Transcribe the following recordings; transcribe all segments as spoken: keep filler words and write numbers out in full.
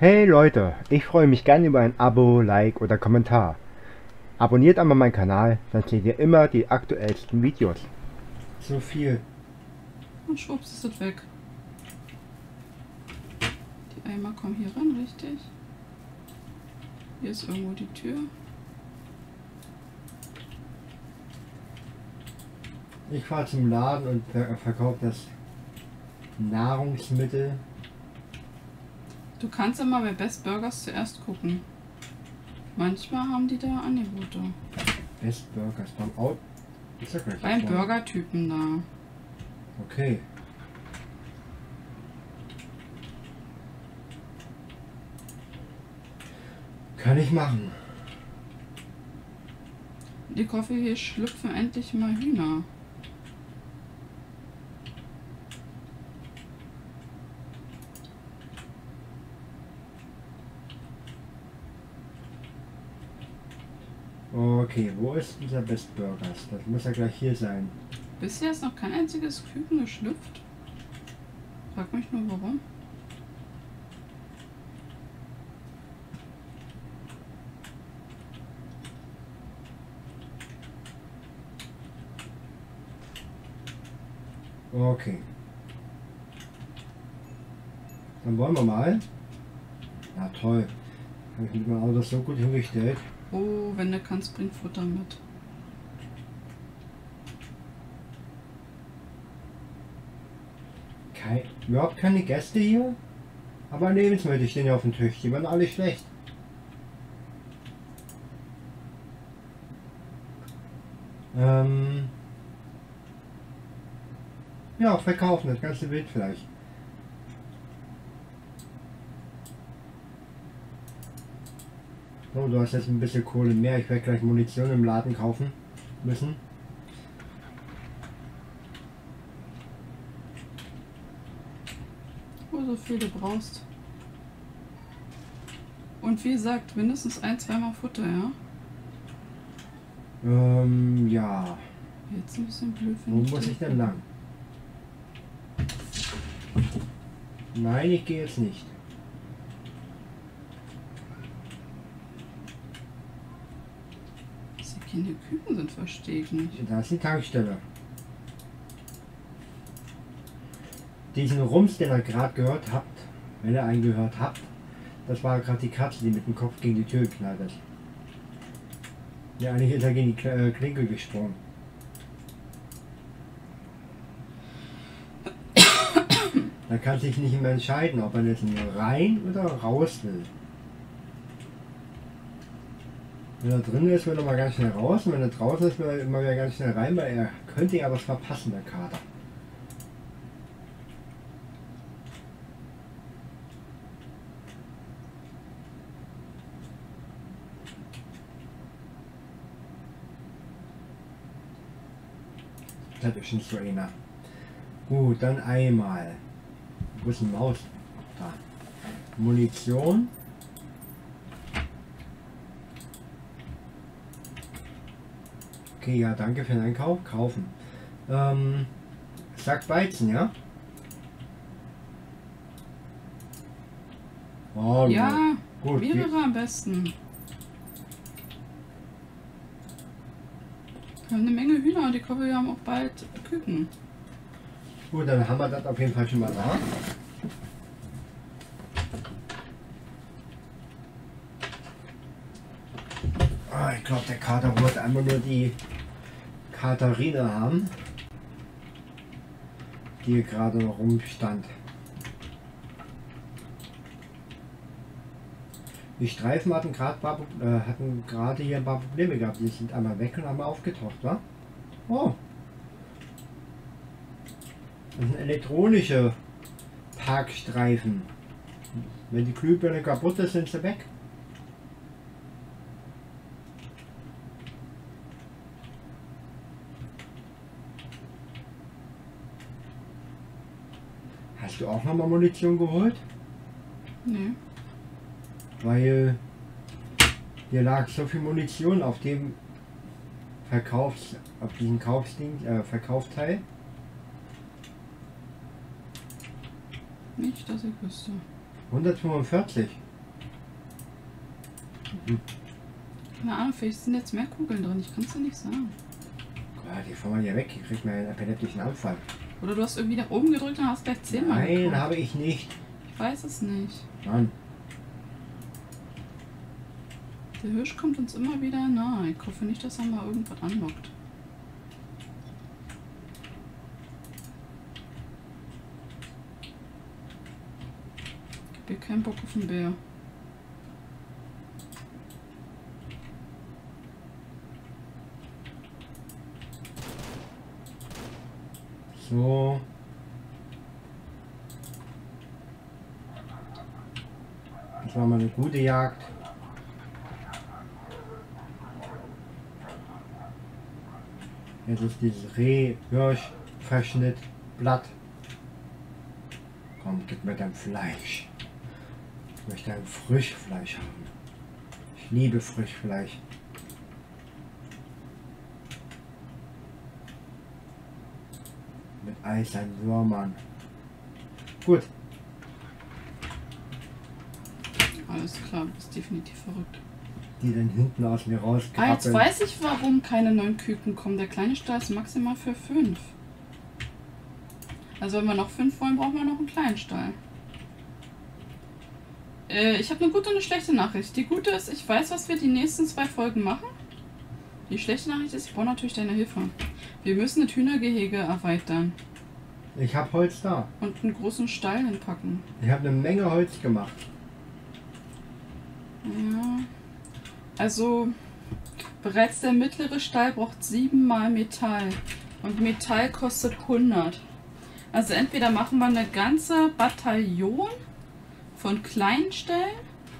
Hey Leute, ich freue mich gern über ein Abo, Like oder Kommentar. Abonniert einmal meinen Kanal, dann seht ihr immer die aktuellsten Videos. So viel. Und schwupps ist das weg. Die Eimer kommen hier ran, richtig? Hier ist irgendwo die Tür. Ich fahre zum Laden und ver verkaufe das Nahrungsmittel. Du kannst immer bei Best Burgers zuerst gucken. Manchmal haben die da Angebote. Best Burgers beim Auto. Ist ja gleich Beim vorne. Burgertypen da. Okay. Kann ich machen. Ich hoffe, hier schlüpfen endlich mal Hühner. Okay, wo ist dieser Best Burgers? Das muss ja gleich hier sein. Bisher ist noch kein einziges Küken geschlüpft. Frag mich nur warum. Okay. Dann wollen wir mal. Na toll. Habe ich mit meinem Auto so gut hingestellt. Oh, wenn du kannst, bring Futter mit. Kein, überhaupt keine Gäste hier. Aber Lebensmittel stehen ja auf dem Tisch. Die waren alle schlecht. Ähm. Ja, verkaufen, das ganze Bild vielleicht. So, du hast jetzt ein bisschen Kohle mehr. Ich werde gleich Munition im Laden kaufen müssen. Oh, so viel du brauchst. Und wie gesagt, mindestens ein, zweimal Futter, ja? Ähm, ja. Jetzt ein bisschen blöd. Wo muss ich denn lang? Nein, ich gehe jetzt nicht. Diese keine Küken sind, verstehe ich nicht. Da ist die Tankstelle. Diesen Rums, den ihr gerade gehört habt, wenn ihr einen gehört habt, das war gerade die Katze, die mit dem Kopf gegen die Tür geknallt ist. Ja, eigentlich ist er gegen die äh, Klinke gesprungen. Da kann sich nicht mehr entscheiden, ob er jetzt nur rein oder raus will. Wenn er drin ist, will er mal ganz schnell raus, und wenn er draußen ist, will er immer wieder ganz schnell rein, weil er könnte ja was verpassen, der Kater. Das ist nicht so einer. Gut, dann einmal. Wo ist die Maus? Da. Munition. Okay, ja, danke für den Einkauf. Kaufen. Ähm, Sack Weizen, ja? Oh, Ja, gut. mehrere am besten. Wir haben eine Menge Hühner und ich hoffe, wir haben auch bald Küken. Gut, dann haben wir das auf jeden Fall schon mal da. Ah, ich glaube, der Kater wollte einfach nur die Katharina haben, die hier gerade noch rumstand. Die Streifen hatten gerade äh, hatten gerade hier ein paar Probleme gehabt. Die sind einmal weg und einmal aufgetaucht, wa? Oh. Das sind elektronische Parkstreifen. Wenn die Glühbirne kaputt ist, sind sie weg. Hast du auch nochmal Munition geholt? Nee. Weil hier lag so viel Munition auf dem Verkaufs, auf diesem Kaufsding, äh, Verkaufsteil. Nicht, dass ich wüsste. hundertfünfundvierzig. Hm. Keine Ahnung, vielleicht sind jetzt mehr Kugeln drin, ich kann es dir nicht sagen. Ja, die fahren wir hier weg, ich krieg mir einen epileptischen Anfall. Oder du hast irgendwie nach oben gedrückt und hast gleich zehnmal Nein, geguckt. habe ich nicht. Ich weiß es nicht. Mann. Der Hirsch kommt uns immer wieder nahe. Ich hoffe nicht, dass er mal irgendwas anlockt. Ich hab keinen Bock auf den Bär. So. Das war mal eine gute Jagd. Jetzt ist dieses Reh, Hirsch, Verschnitt, Blatt. Komm, gib mir dein Fleisch. Ich möchte ein Frischfleisch haben. Ich liebe Frischfleisch. Mit Eisern, Würmern. Gut. Alles klar, du bist definitiv verrückt. Die dann hinten aus mir Ah, jetzt rauskrabbeln. weiß ich, warum keine neuen Küken kommen. Der kleine Stall ist maximal für fünf. Also wenn wir noch fünf wollen, brauchen wir noch einen kleinen Stall. Äh, ich habe eine gute und eine schlechte Nachricht. Die gute ist, ich weiß, was wir die nächsten zwei Folgen machen. Die schlechte Nachricht ist, ich brauche natürlich deine Hilfe. Wir müssen das Hühnergehege erweitern Ich habe Holz da. und einen großen Stall hinpacken. Ich habe eine Menge Holz gemacht. Ja. Also, bereits der mittlere Stall braucht siebenmal Metall. Und Metall kostet hundert. Also entweder machen wir eine ganze Bataillon von kleinen Ställen.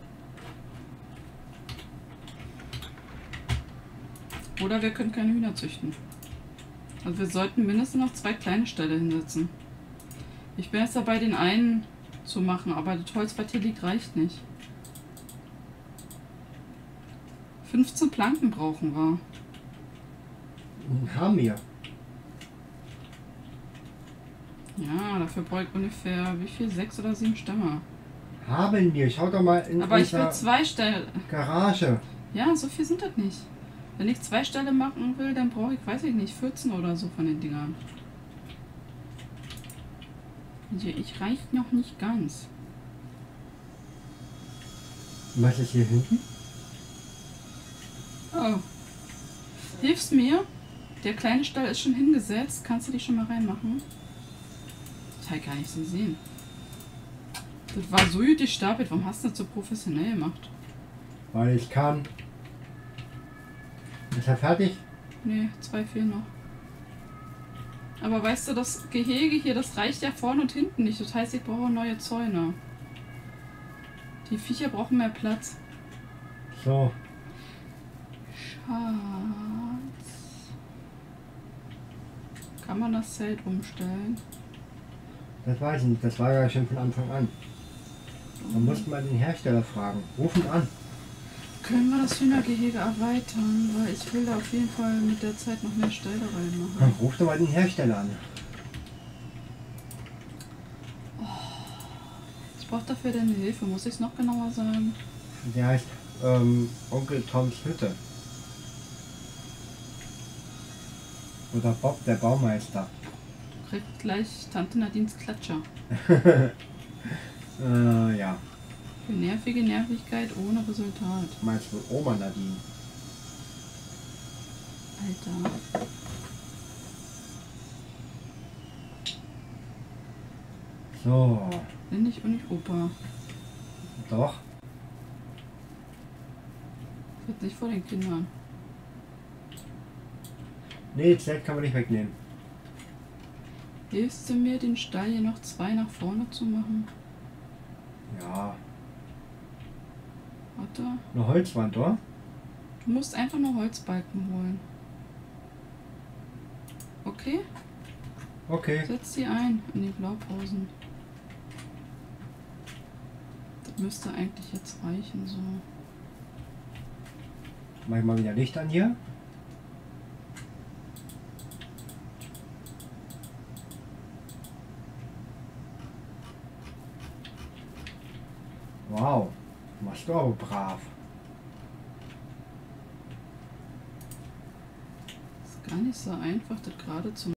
Oder wir können keine Hühner züchten. Also wir sollten mindestens noch zwei kleine Ställe hinsetzen. Ich bin jetzt dabei, den einen zu machen, aber das Holz, was hier liegt, reicht nicht. fünfzehn Planken brauchen wir. Haben wir. Ja, dafür brauche ich ungefähr, wie viel? Sechs oder sieben Stämme. Haben wir. Schau doch mal in Aber ich will unserer zwei Ställe. Garage. Ja, so viel sind das nicht. Wenn ich zwei Ställe machen will, dann brauche ich, weiß ich nicht, vierzehn oder so von den Dingern. Also ich reicht noch nicht ganz. Was ist hier hinten? Oh. Hilfst mir? Der kleine Stall ist schon hingesetzt. Kannst du die schon mal reinmachen? Das habe ich gar nicht so gesehen. Das war so gut gestapelt. Warum hast du das so professionell gemacht? Weil ich kann. Ist er fertig? Nee, zwei fehlen noch. Aber weißt du, das Gehege hier, das reicht ja vorne und hinten nicht. Das heißt, ich brauche neue Zäune. Die Viecher brauchen mehr Platz. So. Schatz. Kann man das Zelt umstellen? Das weiß ich nicht. Das war ja schon von Anfang an. Man musste mal den Hersteller fragen. Rufen an. Können wir das Hühnergehege erweitern? Weil ich will da auf jeden Fall mit der Zeit noch mehr Ställe Dann reinmachen. ruf doch mal den Hersteller an. Ich brauche dafür deine Hilfe. Muss ich es noch genauer sagen? Der heißt ähm, Onkel Toms Hütte. Oder Bob, der Baumeister. Du kriegst gleich Tante Nadines Klatscher. Äh, ja. Für nervige Nervigkeit ohne Resultat. Meinst du Oma Nadine? Alter. So. Nenn dich auch nicht Opa. Doch. Wird nicht vor den Kindern. Nee, das Zelt kann man nicht wegnehmen. Hilfst du mir, den Stall hier noch zwei nach vorne zu machen? Ja. Warte. Eine Holzwand, oder? Du musst einfach nur Holzbalken holen. Okay? Okay. Setz die ein in die Blaupausen. Das müsste eigentlich jetzt reichen, so. Mach ich mal wieder Licht an hier. Wow. Machst du aber brav. gar nicht so einfach, das gerade zu